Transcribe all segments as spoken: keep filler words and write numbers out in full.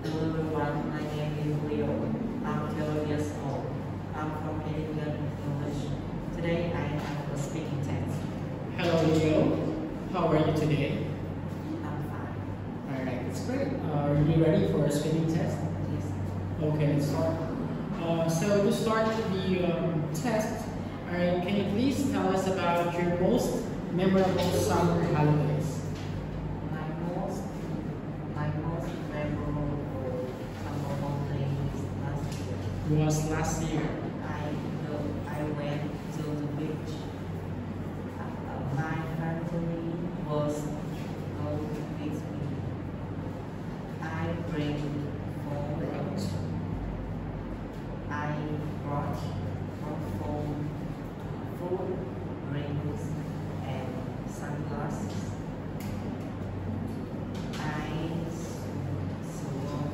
Hello everyone, my name is Leo. I'm twelve years old. I'm from Edinburgh, English. Today I have a speaking test. Hello Leo, how are you today? I'm fine. Alright, that's great. Uh, are you ready for a speaking test? Yes. Okay, let's start. Uh, so to start the um, test, alright, can you please tell us about your most memorable summer holidays? My most, my most memorable summer holiday is last year. Was last year. I go, I went to the beach. Uh, my family was go with me. I bring food. I brought from food, drinks, and sunglasses. I swam,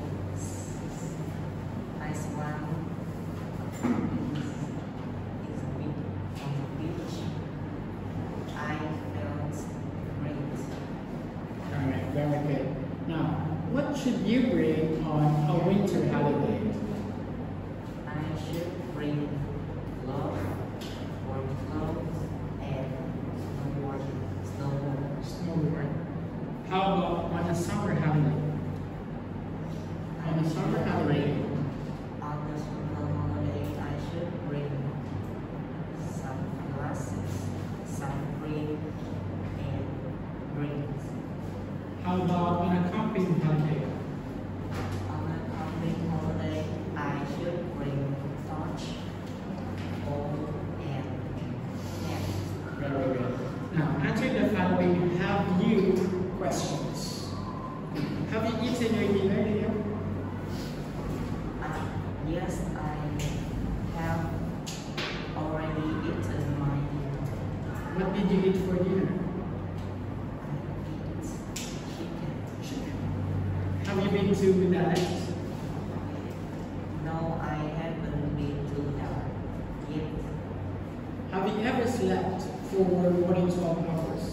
I swam in the beach, on the beach. I felt great. Alright, very good. Now, what should you bring on a winter holiday? I should bring love, warm clothes, and snowboard. Snowboard. Snowboard. How about on a summer holiday? On a summer holiday, On the summer holiday, I should bring some glasses, some cream, and drinks. how about on a camping holiday? On a camping holiday, I should bring torch, pole, and net. Very good. Now, answer the following have you questions. Have you eaten your dinner, Leo? Uh, yes, I have already eaten my dinner. What did you eat for dinner? I eat chicken. Have you been to Dallas? No, I haven't been to that yet. Have you ever slept for more than twelve hours?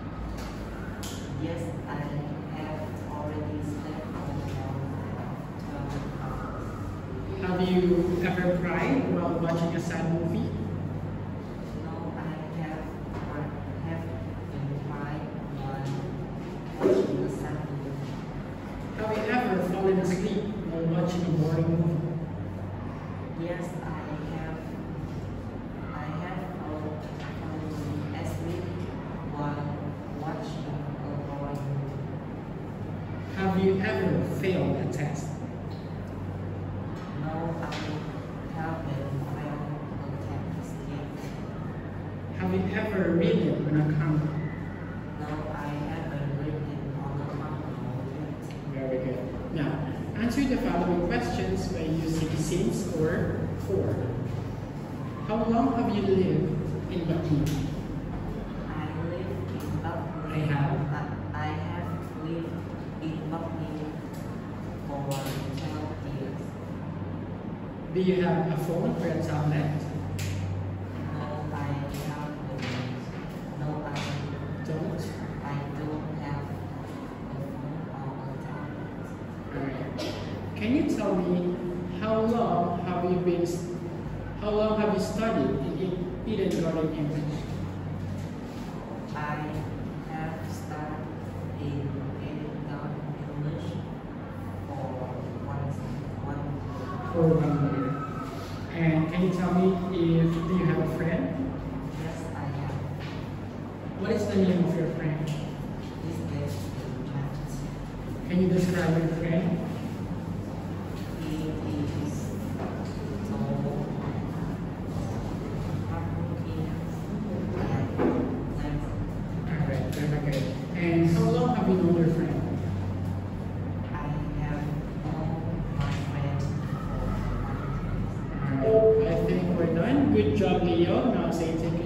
Yes, I have already slept for twelve hours. Have you ever cried while watching a sad movie? No, I have have been crying while watching the sun. Have you ever fallen asleep while watching a boring movie? Yes, I have. I have fallen asleep while watching a boring movie. Have you ever failed a test? No, I haven't failed a test yet. Have you ever ridden on a camel? No, I haven't written on the manual yet. Very good. Now, answer the following questions by using since or for. How long have you lived in Baguio? I live in Buckley. I have. I, I have lived in Buckley for twelve years. Do you have a phone or a tablet? No, I have no, I Don't. I don't have a phone or a tablet. Alright. Can you tell me how long have you been how long have you studied in Eden Garden English? I have studied in Edinburgh English for one one For one year. And can you tell me if do you have a friend? Yes, I have. What is the name of your friend? This is Matt. Can you describe your friend? He is tall, hardworking, and nice. Alright, very good. And how long have you known your friend? I have known my friend for one Alright, I think we're done. Good job, Leo. Now say thank